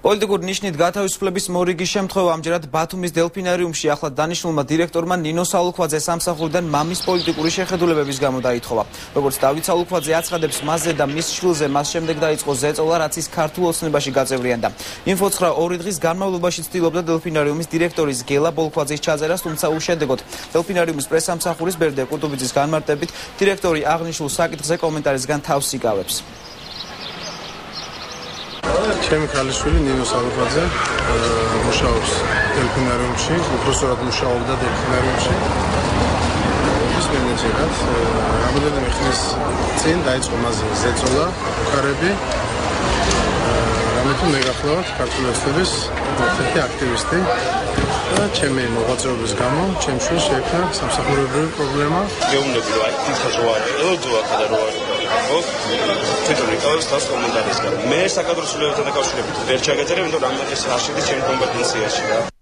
პოლიტიკური ნიშნით გათავისუფლების მორიგის შემთხვევა ამჯერად ბათუმის დელფინარიუმში ახლად დანიშნულმა დირექტორმა ნინო სალუქვაძე სამსახურიდან მამის პოლიტიკური შეხედულებების გამო დაითხოვა. როგორც დავით სალუქვაძე აცხადებს, მასზე და მის შვილზე მას შემდეგ დაიწყო ზეწოლა, რაც ის ქართულ ოცნებაში გაწევრიანდა. Info9 2 დღის განმავლობაში ცდილობდა დელფინარიუმის დირექტორის გელა ბოლქვაძის ჩაწერას, თუმცა უშედეგოდ. დელფინარიუმის პრესამსახურის ბერდე კუტუბიძის განმარტებით, დირექტორი აღნიშნულ საკითხზე კომენტარისგან თავს იკავებს. ჩემი ქალიშვილი ნინო სალუქვაძე მუშაობს დელფინარიუმში, უпроსორად მუშაობდა დელფინარიუმში. ის მენეჯერად რამოდენიმე ხნის წინ დაიწყო მასზე ზეწოლა, უხარები. რამეთუ მე გახლავთ ქართული ოცნების ერთ-ერთი აქტივისტი და ჩემი მოღვაწეობის გამო ჩემ შვილს შეექმნა სამსახურებრივი პრობლემა. გეუბნები რომ აი თვითონ რო არის, ელოძოა და რო არის. თვითონ იკავებს თავს კომენტარისგან. მე საკადრო ცვლილებებთან დაკავშირებით ვერ ჩაგეწერებ, იმიტომ რომ ამ ეს არ შედის ჩემი კომპეტენციაში.